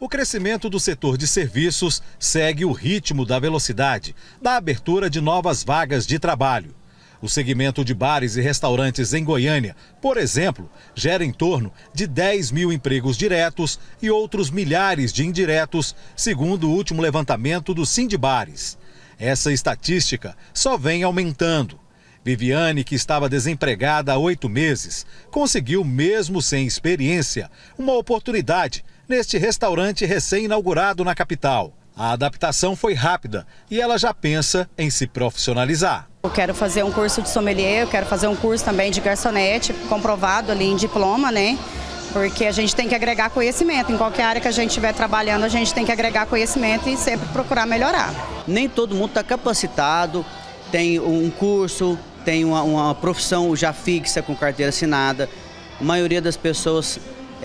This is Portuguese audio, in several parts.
O crescimento do setor de serviços segue o ritmo da velocidade da abertura de novas vagas de trabalho. O segmento de bares e restaurantes em Goiânia, por exemplo, gera em torno de 10 mil empregos diretos e outros milhares de indiretos, segundo o último levantamento do Sindibares. Essa estatística só vem aumentando. Viviane, que estava desempregada há 8 meses, conseguiu, mesmo sem experiência, uma oportunidade neste restaurante recém-inaugurado na capital. A adaptação foi rápida e ela já pensa em se profissionalizar. Eu quero fazer um curso de sommelier, eu quero fazer um curso também de garçonete, comprovado ali em diploma, né? Porque a gente tem que agregar conhecimento. Em qualquer área que a gente estiver trabalhando, a gente tem que agregar conhecimento e sempre procurar melhorar. Nem todo mundo está capacitado, tem um curso, tem uma profissão já fixa com carteira assinada. A maioria das pessoas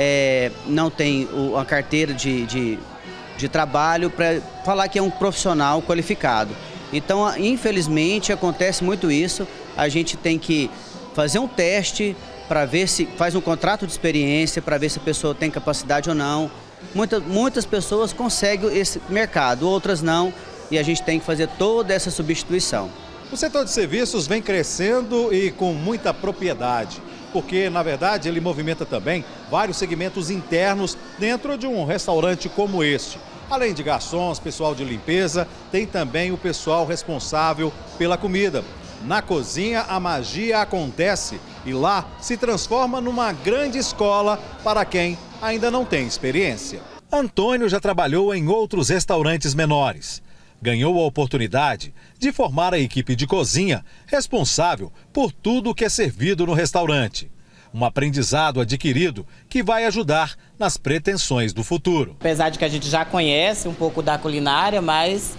não tem a carteira de trabalho para falar que é um profissional qualificado. Então, infelizmente, acontece muito isso. A gente tem que fazer um teste para ver se faz um contrato de experiência, para ver se a pessoa tem capacidade ou não. Muitas pessoas conseguem esse mercado, outras não, e a gente tem que fazer toda essa substituição. O setor de serviços vem crescendo e com muita propriedade, porque, na verdade, ele movimenta também vários segmentos internos dentro de um restaurante como este. Além de garçons, pessoal de limpeza, tem também o pessoal responsável pela comida. Na cozinha, a magia acontece e lá se transforma numa grande escola para quem ainda não tem experiência. Antônio já trabalhou em outros restaurantes menores. Ganhou a oportunidade de formar a equipe de cozinha responsável por tudo que é servido no restaurante. Um aprendizado adquirido que vai ajudar nas pretensões do futuro. Apesar de que a gente já conhece um pouco da culinária, mas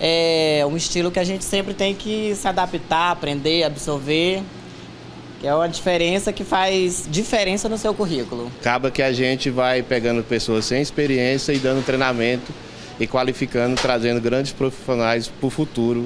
é um estilo que a gente sempre tem que se adaptar, aprender, absorver. Que é uma diferença que faz diferença no seu currículo. Acaba que a gente vai pegando pessoas sem experiência e dando treinamento e qualificando, trazendo grandes profissionais para o futuro,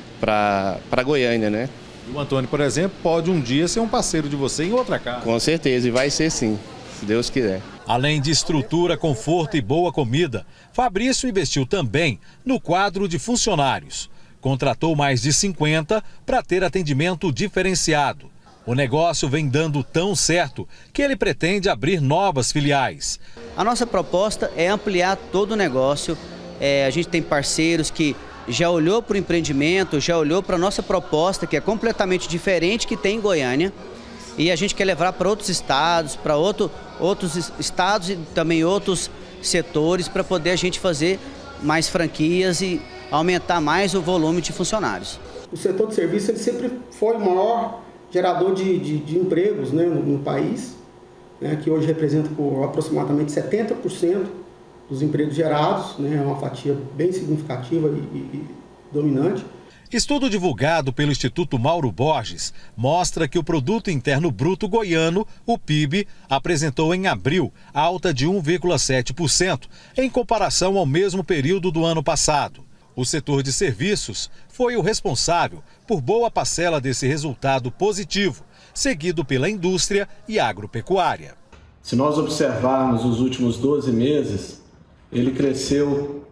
para Goiânia, né? O Antônio, por exemplo, pode um dia ser um parceiro de você em outra casa. Com certeza, e vai ser sim, se Deus quiser. Além de estrutura, conforto e boa comida, Fabrício investiu também no quadro de funcionários. Contratou mais de 50 para ter atendimento diferenciado. O negócio vem dando tão certo que ele pretende abrir novas filiais. A nossa proposta é ampliar todo o negócio. A gente tem parceiros que já olhou para o empreendimento, já olhou para a nossa proposta, que é completamente diferente que tem em Goiânia. E a gente quer levar para outros estados, para outros estados e também outros setores, para poder a gente fazer mais franquias e aumentar mais o volume de funcionários. O setor de serviço ele sempre foi o maior gerador de empregos, né, no país, né, que hoje representa por aproximadamente 70% dos empregos gerados, né, é uma fatia bem significativa e dominante. Estudo divulgado pelo Instituto Mauro Borges mostra que o Produto Interno Bruto goiano, o PIB, apresentou em abril alta de 1,7% em comparação ao mesmo período do ano passado. O setor de serviços foi o responsável por boa parcela desse resultado positivo, seguido pela indústria e agropecuária. Se nós observarmos os últimos 12 meses, ele cresceu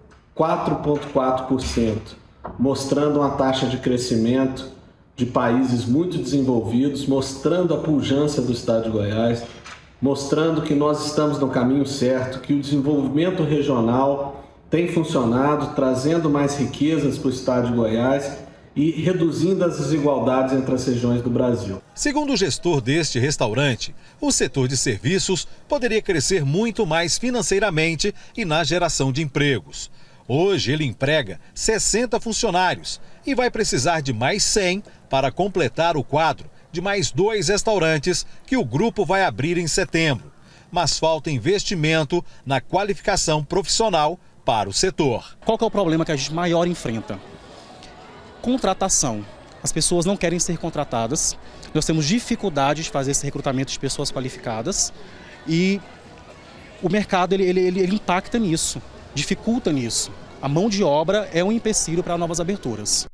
4,4%, mostrando uma taxa de crescimento de países muito desenvolvidos, mostrando a pujança do estado de Goiás, mostrando que nós estamos no caminho certo, que o desenvolvimento regional tem funcionado, trazendo mais riquezas para o estado de Goiás e reduzindo as desigualdades entre as regiões do Brasil. Segundo o gestor deste restaurante, o setor de serviços poderia crescer muito mais financeiramente e na geração de empregos. Hoje ele emprega 60 funcionários e vai precisar de mais 100 para completar o quadro de mais 2 restaurantes que o grupo vai abrir em setembro. Mas falta investimento na qualificação profissional para o setor. Qual que é o problema que a gente maior enfrenta? Contratação. As pessoas não querem ser contratadas. Nós temos dificuldade de fazer esse recrutamento de pessoas qualificadas e o mercado ele impacta nisso, dificulta nisso. A mão de obra é um empecilho para novas aberturas.